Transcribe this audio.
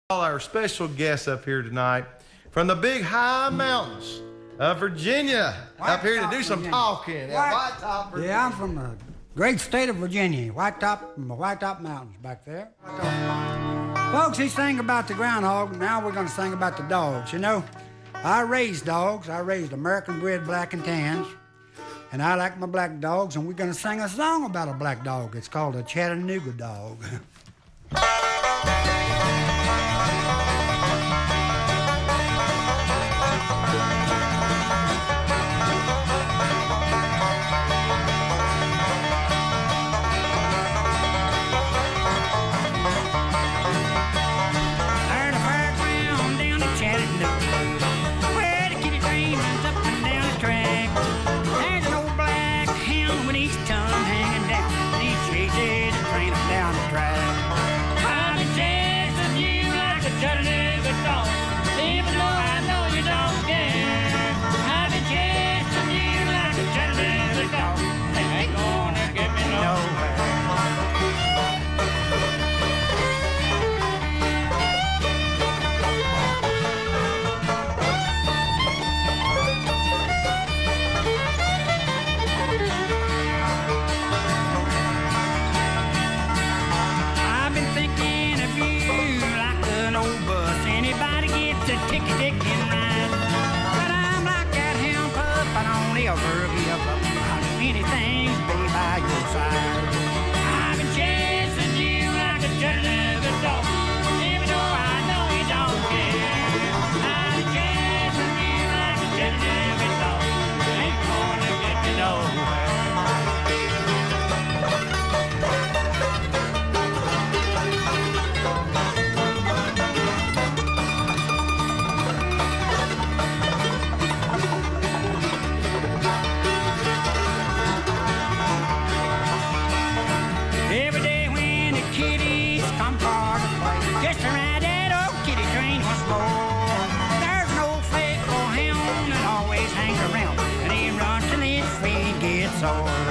All our special guests up here tonight from the big high mountains of Virginia, up here to do some talking. White Top, Virginia. Yeah, I'm from the great state of Virginia, White Top Mountains back there. Folks, he's sang about the groundhog. Now we're going to sing about the dogs. You know, I raised dogs. I raised American bred black and tans, and I like my black dogs, and we're going to sing a song about a black dog. It's called a Chattanooga Dog. So